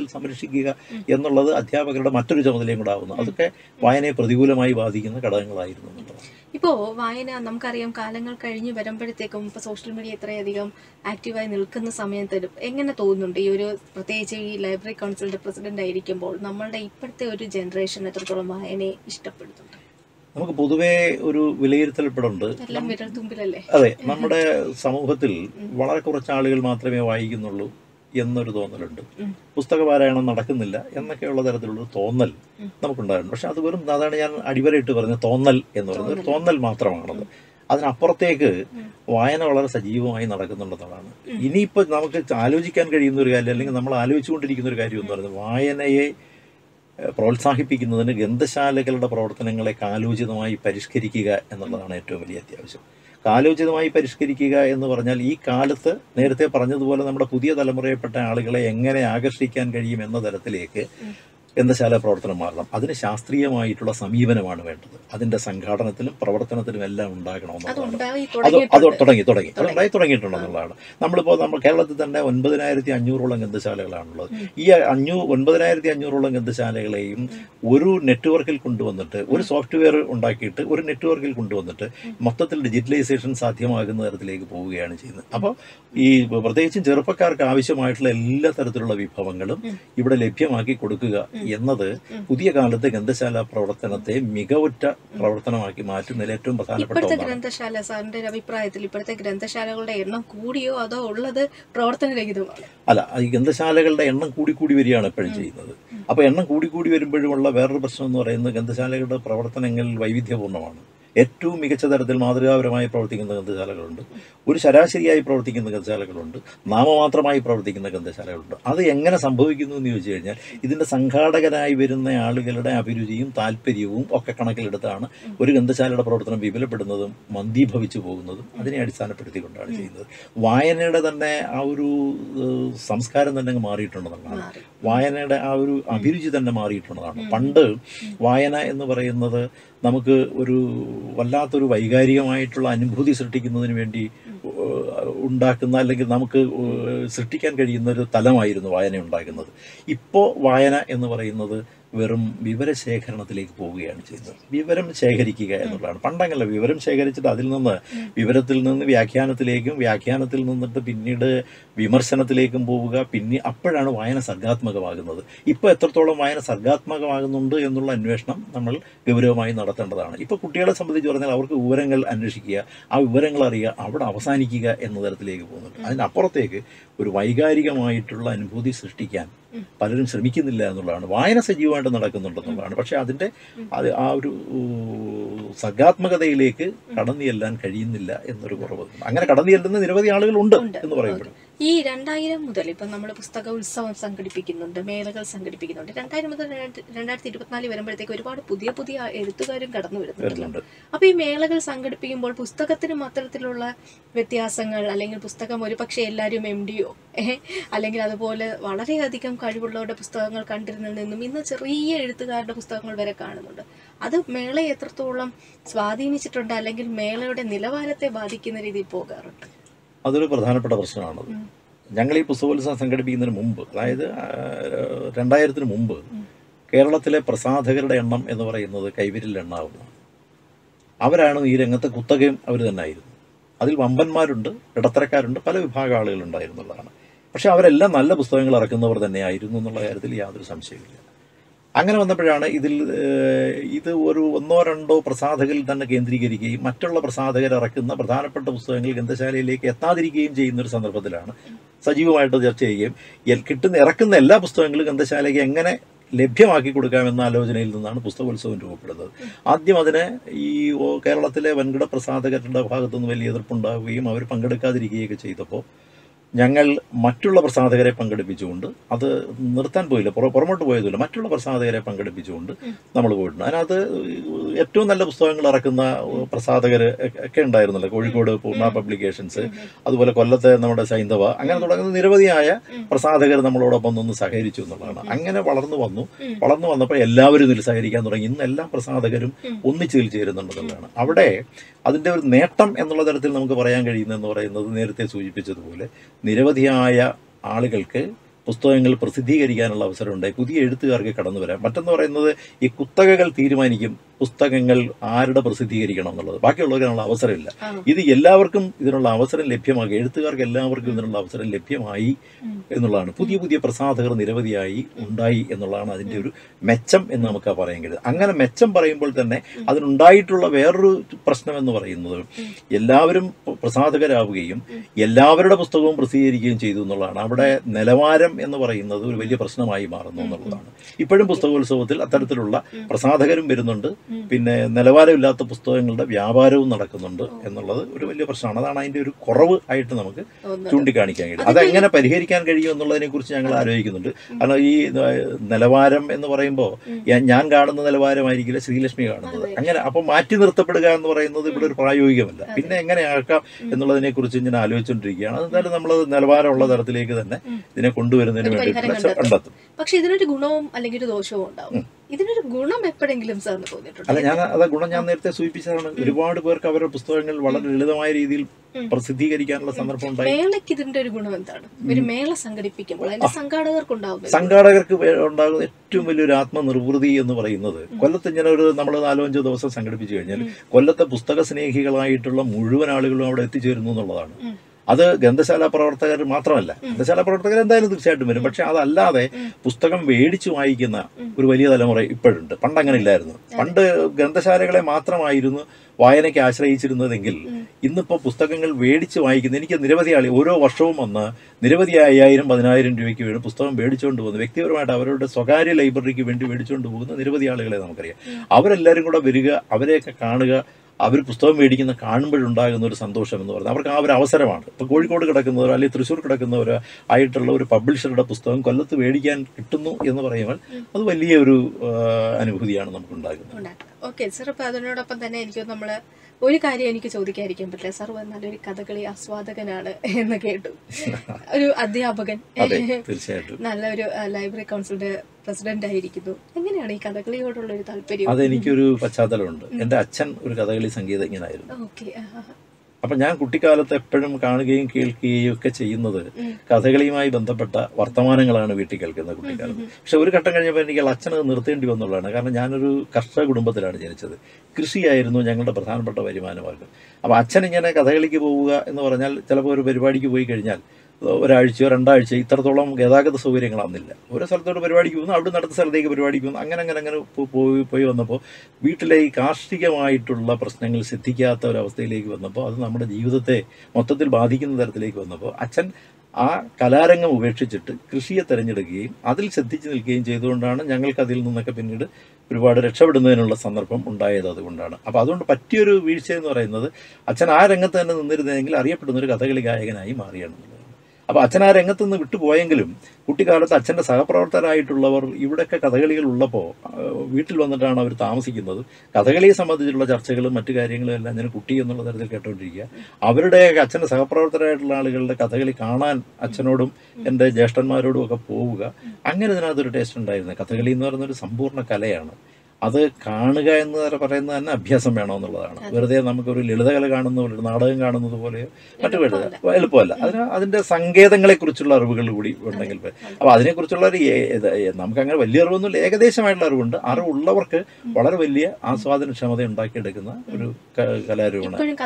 തരത്തിൽ സംരക്ഷിക്കുക എന്നുള്ളത് അധ്യാപകരുടെ മറ്റൊരു ചുമതലയും കൂടെ ആവുന്നു. അതൊക്കെ വായനയെ പ്രതികൂലമായി ബാധിക്കുന്ന ഘടകങ്ങളായിരുന്നു എന്നുള്ളതാണ്. ഇപ്പോൾ വായന നമുക്കറിയാം കാലങ്ങൾ കഴിഞ്ഞ് വരുമ്പോഴത്തേക്കും ഇപ്പോൾ സോഷ്യൽ മീഡിയ ഇത്രയധികം ആക്റ്റീവായി നിൽക്കുന്ന സമയത്ത് എങ്ങനെ തോന്നുന്നുണ്ട് ഈ ഒരു പ്രത്യേകിച്ച് ഈ ലൈബ്രറി കൗൺസിലിന്റെ പ്രസിഡന്റ് ആയിരിക്കുമ്പോൾ നമ്മളുടെ ഇപ്പോഴത്തെ ഒരു ജനറേഷൻ എത്രത്തോളം വായനയെ ഇഷ്ടപ്പെടുന്നുണ്ട്? നമുക്ക് പൊതുവേ ഒരു വിലയിരുത്തൽപ്പെടുന്നുണ്ട്. എല്ലാം വിരൽ തുമ്പിലല്ലേ? അതെ, നമ്മുടെ സമൂഹത്തിൽ വളരെ കുറച്ച് ആളുകൾ മാത്രമേ വായിക്കുന്നുള്ളൂ എന്നൊരു തോന്നലുണ്ട്. പുസ്തക പാരായണം നടക്കുന്നില്ല എന്നൊക്കെയുള്ള തരത്തിലുള്ളൊരു തോന്നൽ നമുക്കുണ്ടായിരുന്നു. പക്ഷെ അത് വെറും അതാണ് ഞാൻ അടിവരയിട്ട് പറഞ്ഞത്, തോന്നൽ എന്ന് പറയുന്നത് ഒരു തോന്നൽ മാത്രമാണത്. അതിനപ്പുറത്തേക്ക് വായന വളരെ സജീവമായി നടക്കുന്നുണ്ടെന്നുള്ളതാണ്. ഇനിയിപ്പോൾ നമുക്ക് ആലോചിക്കാൻ കഴിയുന്ന ഒരു കാര്യം, അല്ലെങ്കിൽ നമ്മൾ ആലോചിച്ചുകൊണ്ടിരിക്കുന്ന ഒരു കാര്യം എന്ന് പറയുന്നത് വായനയെ പ്രോത്സാഹിപ്പിക്കുന്നതിന് ഗ്രന്ഥശാലകളുടെ പ്രവർത്തനങ്ങളെ കാലോചിതമായി പരിഷ്കരിക്കുക എന്നുള്ളതാണ് ഏറ്റവും വലിയ അത്യാവശ്യം. കാലോചിതമായി പരിഷ്കരിക്കുക എന്ന് പറഞ്ഞാൽ ഈ കാലത്ത് നേരത്തെ പറഞ്ഞതുപോലെ നമ്മുടെ പുതിയ തലമുറയിൽപ്പെട്ട ആളുകളെ എങ്ങനെ ആകർഷിക്കാൻ കഴിയും എന്ന തരത്തിലേക്ക് ഗ്രന്ഥശാല പ്രവർത്തനം മാറണം. അതിന് ശാസ്ത്രീയമായിട്ടുള്ള സമീപനമാണ് വേണ്ടത്. അതിന്റെ സംഘാടനത്തിലും പ്രവർത്തനത്തിലും എല്ലാം ഉണ്ടാകണമെന്നുള്ളതാണ്. അത് അത് തുടങ്ങി തുടങ്ങി അതുണ്ടായി തുടങ്ങിയിട്ടുണ്ടെന്നുള്ളതാണ്. നമ്മളിപ്പോൾ നമ്മൾ കേരളത്തിൽ തന്നെ ഒൻപതിനായിരത്തി അഞ്ഞൂറോളം ഗ്രന്ഥശാലകളാണുള്ളത്. ഈ അഞ്ഞൂ ഒൻപതിനായിരത്തി അഞ്ഞൂറോളം ഗ്രന്ഥശാലകളെയും ഒരു നെറ്റ്വർക്കിൽ കൊണ്ടുവന്നിട്ട്, ഒരു സോഫ്റ്റ്വെയർ ഉണ്ടാക്കിയിട്ട് ഒരു നെറ്റ്വർക്കിൽ കൊണ്ടുവന്നിട്ട് മൊത്തത്തിൽ ഡിജിറ്റലൈസേഷൻ സാധ്യമാകുന്ന തരത്തിലേക്ക് പോവുകയാണ് ചെയ്യുന്നത്. അപ്പോൾ ഈ പ്രത്യേകിച്ചും ചെറുപ്പക്കാർക്ക് ആവശ്യമായിട്ടുള്ള എല്ലാ തരത്തിലുള്ള വിഭവങ്ങളും ഇവിടെ ലഭ്യമാക്കി കൊടുക്കുക എന്നത് പുതിയ കാലത്തെ ഗ്രന്ഥശാല പ്രവർത്തനത്തെ മികവുറ്റ പ്രവർത്തനമാക്കി മാറ്റുന്നതിൽ ഏറ്റവും പ്രധാനപ്പെട്ട ഒന്നാണ്. ഗ്രന്ഥശാല സാറിന്റെ അഭിപ്രായത്തിൽ ഇപ്പോഴത്തെ ഗ്രന്ഥശാലകളുടെ എണ്ണം കൂടിയോ അതോ ഉള്ളത് പ്രവർത്തനരഹിതമാണ്? അല്ല, ഈ ഗ്രന്ഥശാലകളുടെ എണ്ണം കൂടിക്കൂടി വരികയാണ് എപ്പോഴും ചെയ്യുന്നത്. അപ്പോൾ എണ്ണം കൂടിക്കൂടി വരുമ്പോഴുമുള്ള വേറൊരു പ്രശ്നം എന്ന് പറയുന്നത് ഗ്രന്ഥശാലകളുടെ പ്രവർത്തനങ്ങൾ വൈവിധ്യപൂർണ്ണമാണ്. ഏറ്റവും മികച്ച തരത്തിൽ മാതൃകാപരമായി പ്രവർത്തിക്കുന്ന ഗ്രന്ഥശാലകളുണ്ട്, ഒരു ശരാശരിയായി പ്രവർത്തിക്കുന്ന ഗ്രന്ഥശാലകളുണ്ട്, നാമമാത്രമായി പ്രവർത്തിക്കുന്ന ഗ്രന്ഥശാലകളുണ്ട്. അത് എങ്ങനെ സംഭവിക്കുന്നു എന്ന് ചോദിച്ചു കഴിഞ്ഞാൽ ഇതിൻ്റെ സംഘാടകരായി വരുന്ന ആളുകളുടെ അഭിരുചിയും താല്പര്യവും ഒക്കെ കണക്കിലെടുത്താണ് ഒരു ഗ്രന്ഥശാലയുടെ പ്രവർത്തനം വിപുലപ്പെടുന്നതും മന്ദീഭവിച്ചു പോകുന്നതും അതിനെ അടിസ്ഥാനപ്പെടുത്തിക്കൊണ്ടാണ് ചെയ്യുന്നത്. വായനയുടെ തന്നെ ആ ഒരു സംസ്കാരം തന്നെ മാറിയിട്ടുണ്ടെന്നുള്ളതാണ്. വായനയുടെ ആ ഒരു അഭിരുചി തന്നെ മാറിയിട്ടുള്ളതാണ്. പണ്ട് വായന എന്ന് പറയുന്നത് നമുക്ക് ഒരു വല്ലാത്തൊരു വൈകാരികമായിട്ടുള്ള അനുഭൂതി സൃഷ്ടിക്കുന്നതിന് വേണ്ടി ഉണ്ടാക്കുന്ന, അല്ലെങ്കിൽ നമുക്ക് സൃഷ്ടിക്കാൻ കഴിയുന്ന ഒരു തലമായിരുന്നു വായന ഉണ്ടാക്കുന്നത്. ഇപ്പോൾ വായന എന്ന് പറയുന്നത് വെറും വിവരശേഖരണത്തിലേക്ക് പോവുകയാണ് ചെയ്യുന്നത്. വിവരം ശേഖരിക്കുക എന്നുള്ളതാണ്. പണ്ടങ്ങല്ല, വിവരം ശേഖരിച്ചിട്ട് അതിൽ നിന്ന് വിവരത്തിൽ നിന്ന് വ്യാഖ്യാനത്തിലേക്കും വ്യാഖ്യാനത്തിൽ നിന്നിട്ട് പിന്നീട് വിമർശനത്തിലേക്കും പോവുക. പിന്നെ അപ്പോഴാണ് വായന സർഗാത്മകമാകുന്നത്. ഇപ്പോൾ എത്രത്തോളം വായന സർഗാത്മകമാകുന്നുണ്ട് എന്നുള്ള അന്വേഷണം നമ്മൾ ഗൗരവമായി നടത്തേണ്ടതാണ്. ഇപ്പോൾ കുട്ടികളെ സംബന്ധിച്ച് പറഞ്ഞാൽ അവർക്ക് വിവരങ്ങൾ അന്വേഷിക്കുക, ആ വിവരങ്ങൾ അറിയുക, അവിടെ അവസാനിക്കുക എന്ന തരത്തിലേക്ക് പോകുന്നുണ്ട്. അതിനപ്പുറത്തേക്ക് ഒരു വൈകാരികമായിട്ടുള്ള അനുഭൂതി സൃഷ്ടിക്കാൻ പലരും ശ്രമിക്കുന്നില്ല എന്നുള്ളതാണ്. വായന സജീവമായിട്ട് നടക്കുന്നുണ്ടെന്നുള്ളതാണ്. പക്ഷെ അതിൻ്റെ അത് ആ ഒരു സർഗാത്മകതയിലേക്ക് കടന്നു ചെല്ലാൻ കഴിയുന്നില്ല എന്നൊരു കുറവ്. അങ്ങനെ കടന്നു ചെല്ലുന്ന നിരവധി ആളുകളുണ്ട് എന്ന് പറയുമ്പോൾ ഈ രണ്ടായിരം മുതൽ ഇപ്പം നമ്മൾ പുസ്തക ഉത്സവം സംഘടിപ്പിക്കുന്നുണ്ട്, മേളകൾ സംഘടിപ്പിക്കുന്നുണ്ട്. രണ്ടായിരം മുതൽ രണ്ടായിരത്തി ഇരുപത്തിനാല് വരുമ്പോഴത്തേക്ക് ഒരുപാട് പുതിയ പുതിയ എഴുത്തുകാരും കടന്നു വരുന്നുണ്ട്. അപ്പൊ ഈ മേളകൾ സംഘടിപ്പിക്കുമ്പോൾ പുസ്തകത്തിനും അത്തരത്തിലുള്ള വ്യത്യാസങ്ങൾ, അല്ലെങ്കിൽ പുസ്തകം ഒരുപക്ഷെ എല്ലാവരും എം ഡിയോ അല്ലെങ്കിൽ അതുപോലെ വളരെയധികം കഴിവുള്ളവരുടെ പുസ്തകങ്ങൾ കണ്ടിരുന്നതിൽ നിന്നും ഇന്ന് ചെറിയ എഴുത്തുകാരുടെ പുസ്തകങ്ങൾ വരെ കാണുന്നുണ്ട്. അത് മേളയെ എത്രത്തോളം സ്വാധീനിച്ചിട്ടുണ്ട്, അല്ലെങ്കിൽ മേളയുടെ നിലവാരത്തെ ബാധിക്കുന്ന രീതിയിൽ പോകാറുണ്ട്? അതൊരു പ്രധാനപ്പെട്ട പ്രശ്നമാണത്. ഞങ്ങൾ ഈ പുസ്തകോത്സവം സംഘടിപ്പിക്കുന്നതിന് മുമ്പ്, അതായത് രണ്ടായിരത്തിന് മുമ്പ് കേരളത്തിലെ പ്രസാധകരുടെ എണ്ണം എന്ന് പറയുന്നത് കൈവിരലിൽ എണ്ണാവുന്ന. അവരാണ് ഈ രംഗത്തെ കുത്തകയും അവർ തന്നെ ആയിരുന്നു. അതിൽ വമ്പന്മാരുണ്ട്, ഇടത്തരക്കാരുണ്ട്, പല വിഭാഗം ആളുകളുണ്ടായിരുന്നുള്ളതാണ്. പക്ഷെ അവരെല്ലാം നല്ല പുസ്തകങ്ങൾ ഇറക്കുന്നവർ തന്നെയായിരുന്നു എന്നുള്ള കാര്യത്തിൽ യാതൊരു സംശയമില്ല. അങ്ങനെ വന്നപ്പോഴാണ് ഇതിൽ ഇത് ഒരു ഒന്നോ രണ്ടോ പ്രസാധകരിൽ തന്നെ കേന്ദ്രീകരിക്കുകയും മറ്റുള്ള പ്രസാധകർ ഇറക്കുന്ന പ്രധാനപ്പെട്ട പുസ്തകങ്ങൾ ഗ്രന്ഥശാലയിലേക്ക് എത്താതിരിക്കുകയും ചെയ്യുന്നൊരു സന്ദർഭത്തിലാണ് സജീവമായിട്ട് ചർച്ച ചെയ്യുകയും കിട്ടുന്ന ഇറക്കുന്ന എല്ലാ പുസ്തകങ്ങളും ഗ്രന്ഥശാലയ്ക്ക് എങ്ങനെ ലഭ്യമാക്കി കൊടുക്കാമെന്ന ആലോചനയിൽ നിന്നാണ് പുസ്തകോത്സവം രൂപപ്പെടുന്നത്. ആദ്യം അതിന് ഈ കേരളത്തിലെ വൻകിട പ്രസാധകരുടെ ഭാഗത്തുനിന്ന് വലിയ എതിർപ്പുണ്ടാവുകയും അവർ പങ്കെടുക്കാതിരിക്കുകയൊക്കെ ചെയ്തപ്പോൾ ഞങ്ങൾ മറ്റുള്ള പ്രസാധകരെ പങ്കെടുപ്പിച്ചുകൊണ്ട്, അത് നിർത്താൻ പോയില്ല, പുറമോട്ട് പോയതുമില്ല, മറ്റുള്ള പ്രസാധകരെ പങ്കെടുപ്പിച്ചുകൊണ്ട് നമ്മൾ പോയിട്ടുണ്ട്. അതിനകത്ത് ഏറ്റവും നല്ല പുസ്തകങ്ങൾ ഇറക്കുന്ന പ്രസാധകർ ഒക്കെ ഉണ്ടായിരുന്നല്ലോ. കോഴിക്കോട് പൂർണ്ണ പബ്ലിക്കേഷൻസ്, അതുപോലെ കൊല്ലത്തെ നമ്മുടെ സൈന്ധവ, അങ്ങനെ തുടങ്ങുന്ന നിരവധിയായ പ്രസാധകർ നമ്മളോടൊപ്പം ഒന്ന് സഹകരിച്ചു എന്നുള്ളതാണ്. അങ്ങനെ വളർന്നു വന്നു വളർന്നു വന്നപ്പോൾ എല്ലാവരും ഇതിൽ സഹകരിക്കാൻ തുടങ്ങി. ഇന്ന് എല്ലാ പ്രസാധകരും ഒന്നിച്ചു ചേരുന്നുണ്ടെന്നുള്ളതാണ്. അവിടെ അതിൻ്റെ ഒരു നേട്ടം എന്നുള്ള തരത്തിൽ നമുക്ക് പറയാൻ കഴിയുന്നതെന്ന് പറയുന്നത് നേരത്തെ സൂചിപ്പിച്ചതുപോലെ നിരവധിയായ ആളുകൾക്ക് പുസ്തകങ്ങൾ പ്രസിദ്ധീകരിക്കാനുള്ള അവസരമുണ്ടായി. പുതിയ എഴുത്തുകാർക്ക് കടന്നു വരാം. മറ്റെന്ന് പറയുന്നത് ഈ കുത്തകകൾ തീരുമാനിക്കും പുസ്തകങ്ങൾ ആരുടെ പ്രസിദ്ധീകരിക്കണം എന്നുള്ളത്. ബാക്കിയുള്ളവരിനുള്ള അവസരമില്ല. ഇത് എല്ലാവർക്കും ഇതിനുള്ള അവസരം ലഭ്യമാക്കി, എഴുത്തുകാർക്ക് എല്ലാവർക്കും ഇതിനുള്ള അവസരം ലഭ്യമായി എന്നുള്ളതാണ്. പുതിയ പുതിയ പ്രസാധകർ നിരവധിയായി ഉണ്ടായി എന്നുള്ളതാണ് അതിൻ്റെ ഒരു മെച്ചം എന്ന് നമുക്ക് പറയാൻ കഴിയും. അങ്ങനെ മെച്ചം പറയുമ്പോൾ തന്നെ അതിനുണ്ടായിട്ടുള്ള വേറൊരു പ്രശ്നം എന്ന് പറയുന്നത് എല്ലാവരും പ്രസാധകരാവുകയും എല്ലാവരുടെ പുസ്തകവും പ്രസിദ്ധീകരിക്കുകയും ചെയ്തു എന്നുള്ളതാണ്. അവിടെ നിലവാരം എന്ന് പറയുന്നത് ഒരു വലിയ പ്രശ്നമായി മാറുന്നു എന്നുള്ളതാണ്. ഇപ്പോഴും പുസ്തകോത്സവത്തിൽ അത്തരത്തിലുള്ള പ്രസാധകരും വരുന്നുണ്ട്, പിന്നെ നിലവാരമില്ലാത്ത പുസ്തകങ്ങളുടെ വ്യാപാരവും നടക്കുന്നുണ്ട് എന്നുള്ളത് ഒരു വലിയ പ്രശ്നമാണ്. അതാണ് അതിന്റെ ഒരു കുറവ് ആയിട്ട് നമുക്ക് ചൂണ്ടിക്കാണിക്കാൻ കഴിയും. അതെങ്ങനെ പരിഹരിക്കാൻ കഴിയും എന്നുള്ളതിനെ കുറിച്ച് ഞങ്ങൾ ആലോചിക്കുന്നുണ്ട്. കാരണം ഈ നിലവാരം എന്ന് പറയുമ്പോൾ ഞാൻ കാണുന്ന നിലവാരമായിരിക്കില്ല ശ്രീലക്ഷ്മി കാണുന്നത്. അങ്ങനെ അപ്പൊ മാറ്റി നിർത്തപ്പെടുക എന്ന് പറയുന്നത് ഇവിടെ ഒരു പ്രായോഗികമല്ല. പിന്നെ എങ്ങനെ ആക്കാം എന്നുള്ളതിനെ കുറിച്ച് ഞാൻ ആലോചിച്ചുകൊണ്ടിരിക്കുകയാണ്. അതെന്തായാലും നമ്മളത് നിലവാരമുള്ള തരത്തിലേക്ക് തന്നെ ഇതിനെ കൊണ്ടുവരുന്നതിന് വേണ്ടിയിട്ടുള്ള കണ്ടെത്തും. പക്ഷെ ഇതിനൊരു ഗുണവും അല്ലെങ്കിൽ ഒരു ദോഷവും ഉണ്ടാവും. ഇതിനൊരു ഗുണം എപ്പോഴെങ്കിലും സാറിന് തോന്നിയിട്ടുണ്ട്? അല്ല, ഞാൻ അത് ഗുണം ഞാൻ നേരത്തെ സൂചിപ്പിച്ചതാണ്. ഒരുപാട് പേർക്ക് അവരുടെ പുസ്തകങ്ങൾ വളരെ ലളിതമായ രീതിയിൽ പ്രസിദ്ധീകരിക്കാനുള്ള സന്ദർഭം ഉണ്ടായി. മേളയ്ക്ക് ഇതിന്റെ ഒരു ഗുണം എന്താണ്? ഒരു മേള സംഘടിപ്പിക്കുമ്പോൾ അതിന്റെ സംഘാടകർക്ക് ഉണ്ടാകും സംഘാടകർക്ക് ഉണ്ടാകുന്ന ഏറ്റവും വലിയൊരു ആത്മനിർവൃതി എന്ന് പറയുന്നത്, കൊല്ലത്ത് ഇങ്ങനെ ഒരു നമ്മൾ നാലോ അഞ്ചോ ദിവസം സംഘടിപ്പിച്ചു കഴിഞ്ഞാൽ കൊല്ലത്തെ പുസ്തക സ്നേഹികളായിട്ടുള്ള മുഴുവൻ ആളുകളും അവിടെ എത്തിച്ചേരുന്നു എന്നുള്ളതാണ്. അത് ഗ്രന്ഥശാല പ്രവർത്തകർ മാത്രമല്ല, ഗ്രന്ഥശാല പ്രവർത്തകർ എന്തായാലും തീർച്ചയായിട്ടും വരും. പക്ഷെ അതല്ലാതെ പുസ്തകം മേടിച്ചു വായിക്കുന്ന ഒരു വലിയ തലമുറ ഇപ്പോഴുണ്ട്. പണ്ട് അങ്ങനെ ഇല്ലായിരുന്നു. പണ്ട് ഗ്രന്ഥശാലകളെ മാത്രമായിരുന്നു വായനയ്ക്ക് ആശ്രയിച്ചിരുന്നതെങ്കിൽ ഇന്നിപ്പോൾ പുസ്തകങ്ങൾ മേടിച്ച് വായിക്കുന്ന എനിക്ക് നിരവധി ആൾ ഓരോ വർഷവും വന്ന് നിരവധി അയ്യായിരം പതിനായിരം രൂപയ്ക്ക് വേണ്ടി പുസ്തകം മേടിച്ചുകൊണ്ട് പോകുന്നു. വ്യക്തിപരമായിട്ട് അവരുടെ സ്വകാര്യ ലൈബ്രറിക്ക് വേണ്ടി മേടിച്ചുകൊണ്ട് പോകുന്ന നിരവധി ആളുകളെ നമുക്കറിയാം. അവരെല്ലാവരും കൂടെ വരിക, അവരെയൊക്കെ കാണുക, അവർ പുസ്തകം മേടിക്കുന്ന കാണുമ്പോഴുണ്ടാകുന്ന ഒരു സന്തോഷം എന്ന് പറയുന്നത് അവർക്ക് ആ ഒരു അവസരമാണ്. ഇപ്പോൾ കോഴിക്കോട് കിടക്കുന്നവരോ അല്ലെങ്കിൽ തൃശ്ശൂർ കിടക്കുന്നവരോ ആയിട്ടുള്ള ഒരു പബ്ലിഷറുടെ പുസ്തകം കൊല്ലത്ത് മേടിക്കാൻ കിട്ടുന്നു എന്ന് പറയുമ്പോൾ അത് വലിയ ഒരു അനുഭൂതിയാണ് നമുക്കുണ്ടാകുന്നത്. ഓക്കെ സാർ, അപ്പോൾ അതിനോടൊപ്പം തന്നെ എനിക്ക് നമ്മൾ ഒരു കാര്യം എനിക്ക് ചോദിക്കാതിരിക്കാൻ പറ്റില്ല. സാർ നല്ലൊരു കഥകളി ആസ്വാദകനാണ് എന്ന് കേട്ടു. ഒരു അധ്യാപകൻ, തീർച്ചയായിട്ടും നല്ലൊരു ലൈബ്രറി കൗൺസിലിന്റെ പ്രസിഡന്റ് ആയിരിക്കുന്നു. എങ്ങനെയാണ് ഈ കഥകളിയോടുള്ള ഒരു താല്പര്യം? അതെനിക്കൊരു പശ്ചാത്തലമുണ്ട്. എൻ്റെ അച്ഛൻ ഒരു കഥകളി സംഗീതജ്ഞനായിരുന്നു. ഓക്കെ. അപ്പം ഞാൻ കുട്ടിക്കാലത്ത് എപ്പോഴും കാണുകയും കേൾക്കുകയും ഒക്കെ ചെയ്യുന്നത് കഥകളിയുമായി ബന്ധപ്പെട്ട വർത്തമാനങ്ങളാണ് വീട്ടിൽ കേൾക്കുന്നത് കുട്ടിക്കാലത്ത്. പക്ഷെ ഒരു ഘട്ടം കഴിഞ്ഞപ്പോൾ എനിക്ക് അച്ഛനത് നിർത്തേണ്ടി വന്നുള്ളതാണ്. കാരണം ഞാനൊരു കർഷക കുടുംബത്തിലാണ് ജനിച്ചത്. കൃഷിയായിരുന്നു ഞങ്ങളുടെ പ്രധാനപ്പെട്ട വരുമാന മാർഗം. അപ്പോൾ അച്ഛൻ ഇങ്ങനെ കഥകളിക്ക് പോവുക എന്ന് പറഞ്ഞാൽ ചിലപ്പോൾ ഒരു പരിപാടിക്ക് പോയി കഴിഞ്ഞാൽ ഒരാഴ്ചയോ രണ്ടാഴ്ചയോ ഇത്രത്തോളം ഗതാഗത സൗകര്യങ്ങളാണെന്നില്ല. ഓരോ സ്ഥലത്തോട് പരിപാടിക്ക് പോകുന്നു, അവിടെ അടുത്ത സ്ഥലത്തേക്ക് പരിപാടിക്ക് പോകുന്നു. അങ്ങനെ അങ്ങനെ അങ്ങനെ പോയി പോയി വന്നപ്പോൾ വീട്ടിലെ ഈ കാർഷികമായിട്ടുള്ള പ്രശ്നങ്ങൾ ശ്രദ്ധിക്കാത്ത ഒരവസ്ഥയിലേക്ക് വന്നപ്പോൾ അത് നമ്മുടെ ജീവിതത്തെ മൊത്തത്തിൽ ബാധിക്കുന്ന തരത്തിലേക്ക് വന്നപ്പോൾ അച്ഛൻ ആ കലാരംഗം ഉപേക്ഷിച്ചിട്ട് കൃഷിയെ തിരഞ്ഞെടുക്കുകയും അതിൽ ശ്രദ്ധിച്ചു നിൽക്കുകയും ചെയ്തുകൊണ്ടാണ് ഞങ്ങൾക്ക് അതിൽ നിന്നൊക്കെ പിന്നീട് ഒരുപാട് രക്ഷപ്പെടുന്നതിനുള്ള സന്ദർഭം ഉണ്ടായത്. അതുകൊണ്ടാണ്. അപ്പോൾ അതുകൊണ്ട് പറ്റിയൊരു വീഴ്ച എന്ന് പറയുന്നത് അച്ഛൻ ആ രംഗത്ത് തന്നെ നിന്നിരുന്നെങ്കിൽ അറിയപ്പെടുന്ന ഒരു കഥകളി ഗായകനായി മാറിയാണെന്നുള്ളത്. അപ്പോൾ അച്ഛൻ ആ രംഗത്ത് നിന്ന് വിട്ടുപോയെങ്കിലും കുട്ടിക്കാലത്ത് അച്ഛൻ്റെ സഹപ്രവർത്തകരായിട്ടുള്ളവർ ഇവിടെയൊക്കെ കഥകളികൾ ഉള്ളപ്പോൾ വീട്ടിൽ വന്നിട്ടാണ് അവർ താമസിക്കുന്നത്. കഥകളിയെ സംബന്ധിച്ചുള്ള ചർച്ചകളും മറ്റു കാര്യങ്ങളും എല്ലാം ഞാൻ കുട്ടി എന്നുള്ള തരത്തിൽ കേട്ടുകൊണ്ടിരിക്കുക. അവരുടെ അച്ഛൻ്റെ സഹപ്രവർത്തകരായിട്ടുള്ള ആളുകളുടെ കഥകളി കാണാൻ അച്ഛനോടും എൻ്റെ ജ്യേഷ്ഠന്മാരോടും ഒക്കെ പോവുക, അങ്ങനെ ഇതിനകത്തൊരു ടേസ്റ്റ് ഉണ്ടായിരുന്നു. കഥകളി എന്ന് പറയുന്നൊരു സമ്പൂർണ്ണ കലയാണ്. അത് കാണുക എന്ന് പറയുന്നത് തന്നെ അഭ്യാസം വേണമെന്നുള്ളതാണ്. വെറുതെ നമുക്കൊരു ലളിതകല കാണുന്ന പോലെ, ഒരു നാടകം കാണുന്നത് പോലെയോ മറ്റു എളുപ്പമല്ല. അതിന് അതിൻ്റെ സങ്കേതങ്ങളെക്കുറിച്ചുള്ള അറിവുകൾ കൂടി ഉണ്ടെങ്കിൽ അപ്പോൾ അതിനെക്കുറിച്ചുള്ള ഒരു നമുക്കങ്ങനെ വലിയ അറിവൊന്നും ഏകദേശമായിട്ടുള്ള അറിവുണ്ട്. അറിവുള്ളവർക്ക് വളരെ വലിയ ആസ്വാദനക്ഷമത ഉണ്ടാക്കിയെടുക്കുന്ന ഒരു കലാരൂപമാണ്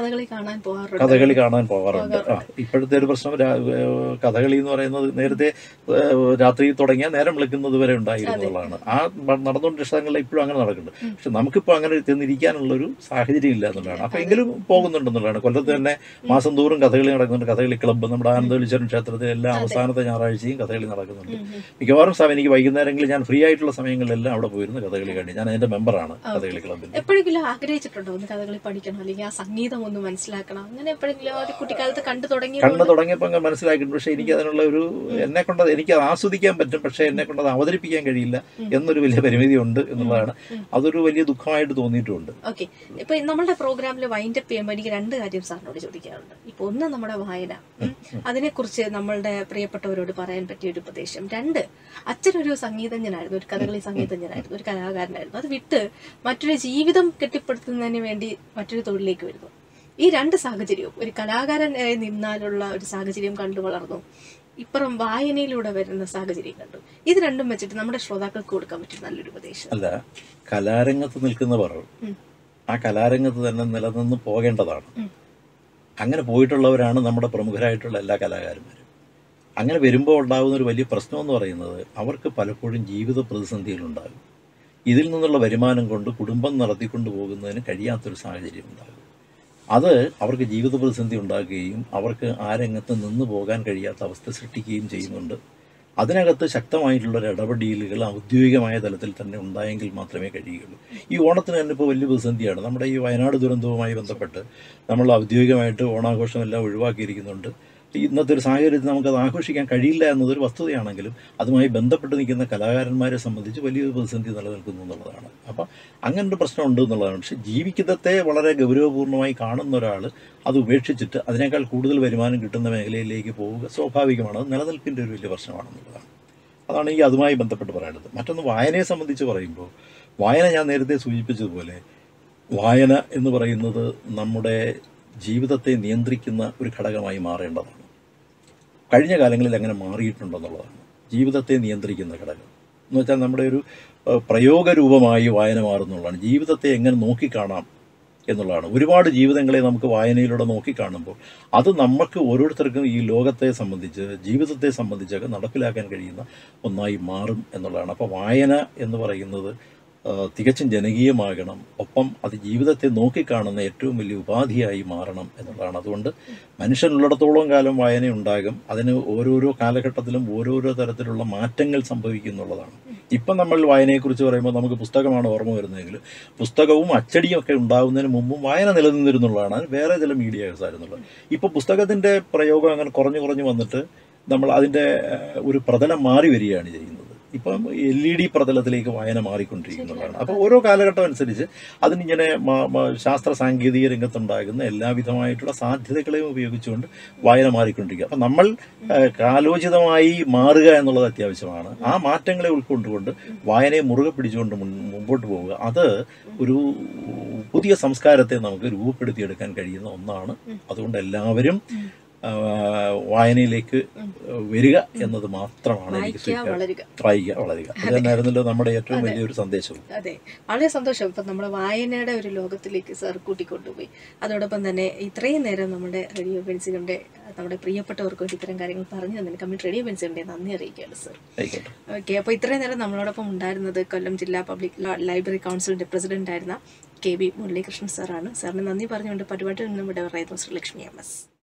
കഥകളി കാണാൻ പോകാറുണ്ട്. ആ ഇപ്പോഴത്തെ ഒരു പ്രശ്നം കഥകളി എന്ന് പറയുന്നത് നേരത്തെ രാത്രി തുടങ്ങിയാൽ നേരം വിളിക്കുന്നത് വരെ ഉണ്ടായിരുന്നതാണ്. ആ നടന്നുകൊണ്ടിരുന്ന സ്ഥലങ്ങളിൽ ഇപ്പോഴും അങ്ങനെ നടക്കുന്നുണ്ട്. പക്ഷെ നമുക്കിപ്പോൾ അങ്ങനെ ചെന്നിരിക്കാനുള്ളൊരു സാഹചര്യം ഇല്ല എന്നുള്ളതാണ്. അപ്പോൾ എങ്കിലും പോകുന്നുണ്ടെന്നുള്ളതാണ്. കൊല്ലത്ത് തന്നെ മാസം തോറും കഥകളി നടക്കുന്നുണ്ട്. കഥകളി ക്ലബ്ബ് നമ്മുടെ ആനന്ദവല്ലീശ്വരൻ ക്ഷേത്രത്തിൽ എല്ലാ അവസാനത്തെ ഞായറാഴ്ചയും കഥകളി നടക്കുന്നുണ്ട്. മിക്കവാറും സമയം എനിക്ക് വൈകുന്നേരങ്ങളിൽ ഞാൻ ഫ്രീ ആയിട്ടുള്ള സമയങ്ങളിലെല്ലാം അവിടെ പോയിരുന്നു കഥകളി കണ്ടി. ഞാൻ അതിന്റെ മെമ്പറാണ് കഥകളി ക്ലബ്ബിൽ. എപ്പോഴെങ്കിലും ആഗ്രഹിച്ചിട്ടുണ്ടോ ഒന്ന് കഥകളി പഠിക്കണം അല്ലെങ്കിൽ ആ സംഗീതം ഒന്ന് മനസ്സിലാക്കണം? അങ്ങനെ എപ്പോഴെങ്കിലും കുട്ടിക്കാലത്ത് കണ്ടു തുടങ്ങി കണ്ടു തുടങ്ങിയപ്പോൾ അങ്ങനെ മനസ്സിലാക്കിയിട്ടുണ്ട്. പക്ഷേ എനിക്ക് അതിനുള്ള ഒരു എന്നെ കൊണ്ട് എനിക്ക് അത് ആസ്വദിക്കാൻ പറ്റും, പക്ഷേ എന്നെ കൊണ്ട് അത് അവതരിപ്പിക്കാൻ കഴിയില്ല എന്നൊരു വലിയ പരിമിതി ഉണ്ട് എന്നുള്ളതാണ്. അതൊരു വലിയ ദുഃഖമായിട്ട് തോന്നിയിട്ടുണ്ട്. ഓക്കെ, ഇപ്പൊ നമ്മുടെ പ്രോഗ്രാമിൽ വൈൻഡ് അപ്പ് ചെയ്യുമ്പോൾ എനിക്ക് രണ്ട് കാര്യം സാറിനോട് ചോദിക്കാറുണ്ട്. ഇപ്പൊ ഒന്ന് നമ്മുടെ വായന, അതിനെക്കുറിച്ച് നമ്മളുടെ പ്രിയപ്പെട്ടവരോട് പറയാൻ പറ്റിയ ഒരു ഉപദേശം. രണ്ട്, അച്ഛനൊരു സംഗീതജ്ഞനായിരുന്നു, ഒരു കഥകളി സംഗീതജ്ഞനായിരുന്നു, ഒരു കലാകാരനായിരുന്നു. അത് വിട്ട് മറ്റൊരു ജീവിതം കെട്ടിപ്പടുത്തുന്നതിന് വേണ്ടി മറ്റൊരു തൊഴിലേക്ക് വരുന്നു. ഈ രണ്ട് സാഹചര്യവും ഒരു കലാകാരനായി നിന്നാലുള്ള ഒരു സാഹചര്യം കണ്ടു വളർന്നു. ഇപ്പുറം വായനയിലൂടെ വരുന്ന സാഹചര്യം കണ്ടു. ഇത് രണ്ടും വെച്ചിട്ട് നമ്മുടെ ശ്രോതാക്കൾക്ക് കൊടുക്കാൻ പറ്റും നല്ലൊരു ഉപദേശം. അല്ല, കലാരംഗത്ത് നിൽക്കുന്നവർ ആ കലാരംഗത്ത് തന്നെ നിലനിന്ന് പോകേണ്ടതാണ്. അങ്ങനെ പോയിട്ടുള്ളവരാണ് നമ്മുടെ പ്രമുഖരായിട്ടുള്ള എല്ലാ കലാകാരന്മാരും. അങ്ങനെ വരുമ്പോൾ ഉണ്ടാകുന്ന ഒരു വലിയ പ്രശ്നം എന്ന് പറയുന്നത് അവർക്ക് പലപ്പോഴും ജീവിത പ്രതിസന്ധികളുണ്ടാകും. ഇതിൽ നിന്നുള്ള വരുമാനം കൊണ്ട് കുടുംബം നടത്തിക്കൊണ്ടു പോകുന്നതിന് കഴിയാത്തൊരു സാഹചര്യം ഉണ്ടാകും. അത് അവർക്ക് ജീവിത പ്രതിസന്ധി ഉണ്ടാക്കുകയും അവർക്ക് ആ രംഗത്ത് നിന്ന് പോകാൻ കഴിയാത്ത അവസ്ഥ സൃഷ്ടിക്കുകയും ചെയ്യുന്നുണ്ട്. അതിനകത്ത് ശക്തമായിട്ടുള്ളൊരു ഇടപെടലുകൾ ഔദ്യോഗികമായ തലത്തിൽ തന്നെ ഉണ്ടായെങ്കിൽ മാത്രമേ കഴിയുകയുള്ളൂ. ഈ ഓണത്തിന് തന്നെ ഇപ്പോൾ വലിയ പ്രതിസന്ധിയാണ്. നമ്മുടെ ഈ വയനാട് ദുരന്തവുമായി ബന്ധപ്പെട്ട് നമ്മൾ ഔദ്യോഗികമായിട്ട് ഓണാഘോഷമെല്ലാം ഒഴിവാക്കിയിരിക്കുന്നുണ്ട്. ഇന്നത്തെ ഒരു സാഹചര്യത്തിൽ നമുക്കത് ആഘോഷിക്കാൻ കഴിയില്ല എന്നതൊരു വസ്തുതയാണെങ്കിലും അതുമായി ബന്ധപ്പെട്ട് നിൽക്കുന്ന കലാകാരന്മാരെ സംബന്ധിച്ച് വലിയൊരു പ്രതിസന്ധി നിലനിൽക്കുന്നു എന്നുള്ളതാണ്. അപ്പം അങ്ങനൊരു പ്രശ്നമുണ്ട് എന്നുള്ളതാണ്. പക്ഷേ ജീവിതത്തെ വളരെ ഗൗരവപൂർണ്ണമായി കാണുന്ന ഒരാൾ അത് ഉപേക്ഷിച്ചിട്ട് അതിനേക്കാൾ കൂടുതൽ വരുമാനം കിട്ടുന്ന മേഖലയിലേക്ക് പോവുക സ്വാഭാവികമാണ്. അത് നിലനിൽപ്പിൻ്റെ ഒരു വലിയ പ്രശ്നമാണെന്നുള്ളതാണ്. അതാണ് ഈ അതുമായി ബന്ധപ്പെട്ട് പറയേണ്ടത്. മറ്റൊന്ന്, വായനയെ സംബന്ധിച്ച് പറയുമ്പോൾ വായന ഞാൻ നേരത്തെ സൂചിപ്പിച്ചതുപോലെ വായന എന്ന് പറയുന്നത് നമ്മുടെ ജീവിതത്തെ നിയന്ത്രിക്കുന്ന ഒരു ഘടകമായി മാറേണ്ടതാണ്. കഴിഞ്ഞ കാലങ്ങളിൽ അങ്ങനെ മാറിയിട്ടുണ്ടെന്നുള്ളതാണ്. ജീവിതത്തെ നിയന്ത്രിക്കുന്ന ഘടകം എന്ന് വെച്ചാൽ നമ്മുടെ ഒരു പ്രയോഗരൂപമായി വായന മാറുന്നുള്ളതാണ്. ജീവിതത്തെ എങ്ങനെ നോക്കിക്കാണാം എന്നുള്ളതാണ്. ഒരുപാട് ജീവിതങ്ങളെ നമുക്ക് വായനയിലൂടെ നോക്കിക്കാണുമ്പോൾ അത് നമുക്ക് ഓരോരുത്തർക്കും ഈ ലോകത്തെ സംബന്ധിച്ച് ജീവിതത്തെ സംബന്ധിച്ചൊക്കെ നടപ്പിലാക്കാൻ കഴിയുന്ന ഒന്നായി മാറും എന്നുള്ളതാണ്. അപ്പോൾ വായന എന്ന് പറയുന്നത് തികച്ചും ജനകീയമാകണം. ഒപ്പം അത് ജീവിതത്തെ നോക്കിക്കാണുന്ന ഏറ്റവും വലിയ ഉപാധിയായി മാറണം എന്നുള്ളതാണ്. അതുകൊണ്ട് മനുഷ്യനുള്ളിടത്തോളം കാലം വായനയുണ്ടാകും. അതിന് ഓരോരോ കാലഘട്ടത്തിലും ഓരോരോ തരത്തിലുള്ള മാറ്റങ്ങൾ സംഭവിക്കുന്നുള്ളതാണ്. ഇപ്പം നമ്മൾ വായനയെക്കുറിച്ച് പറയുമ്പോൾ നമുക്ക് പുസ്തകമാണ് ഓർമ്മ വരുന്നതെങ്കിൽ പുസ്തകവും അച്ചടിയും ഒക്കെ ഉണ്ടാകുന്നതിന് മുമ്പും വായന നിലനിന്നിരുന്നുള്ളതാണ്. അത് വേറെ ചില മീഡിയാസ് ആയിരുന്നുള്ളത്. ഇപ്പോൾ പുസ്തകത്തിൻ്റെ പ്രയോഗം അങ്ങനെ കുറഞ്ഞു കുറഞ്ഞു വന്നിട്ട് നമ്മൾ അതിൻ്റെ ഒരു പ്രതലം മാറി വരികയാണ് ചെയ്യുന്നത്. ഇപ്പം എൽ ഇ ഡി പ്രതലത്തിലേക്ക് വായന മാറിക്കൊണ്ടിരിക്കുന്നതാണ്. അപ്പോൾ ഓരോ കാലഘട്ടം അനുസരിച്ച് അതിനിങ്ങനെ ശാസ്ത്ര സാങ്കേതിക രംഗത്തുണ്ടാകുന്ന എല്ലാവിധമായിട്ടുള്ള സാധ്യതകളെയും ഉപയോഗിച്ചുകൊണ്ട് വായന മാറിക്കൊണ്ടിരിക്കുക. അപ്പം നമ്മൾ കാലോചിതമായി മാറുക എന്നുള്ളത് അത്യാവശ്യമാണ്. ആ മാറ്റങ്ങളെ ഉൾക്കൊണ്ടുകൊണ്ട് വായനയെ മുറുകെ പിടിച്ചുകൊണ്ട് മുമ്പോട്ട് പോവുക, അത് ഒരു പുതിയ സംസ്കാരത്തെ നമുക്ക് രൂപപ്പെടുത്തിയെടുക്കാൻ കഴിയുന്ന ഒന്നാണ്. അതുകൊണ്ട് എല്ലാവരും വായനയിലേക്ക് വരിക എന്നത് മാത്രമാണ് എനിക്ക് വായിക്കുക വളരുക. അത് തന്നെയായിരുന്നല്ലോ നമ്മുടെ ഏറ്റവും വലിയൊരു സന്ദേശവും. അതെ, വളരെ സന്തോഷം. ഇപ്പം നമ്മുടെ വായനയുടെ ഒരു ലോകത്തിലേക്ക് സാർ കൂട്ടിക്കൊണ്ടുപോയി. അതോടൊപ്പം തന്നെ ഇത്രയും നേരം നമ്മുടെ റേഡിയോ ബെൻസികളുടെ നമ്മുടെ പ്രിയപ്പെട്ടവർക്ക് വേണ്ടി ഇത്തരം കാര്യങ്ങൾ പറഞ്ഞു തന്നതിന് കമ്മിറ്റി റേഡിയോ ബെൻസികളുടെ നന്ദി അറിയിക്കുകയാണ് സാർ. ഓക്കെ, അപ്പോൾ ഇത്രയും നേരം നമ്മളോടൊപ്പം ഉണ്ടായിരുന്നത് കൊല്ലം ജില്ലാ പബ്ലിക് ലൈബ്രറി കൗൺസിലിന്റെ പ്രസിഡന്റ് ആയിരുന്ന കെ ബി മുരളീകൃഷ്ണൻ സാറാണ്. സാറിന് നന്ദി പറഞ്ഞുകൊണ്ട് പരിപാടിയിൽ നിന്നും ഇവിടെ പറയുന്നു ശ്രീലക്ഷ്മി എം എസ്.